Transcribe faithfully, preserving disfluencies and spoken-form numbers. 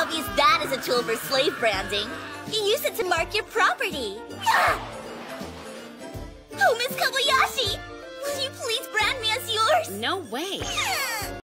obvious that is a tool for slave branding. You use it to mark your property. Oh, Miss Kobayashi! Will you please brand me as yours? No way.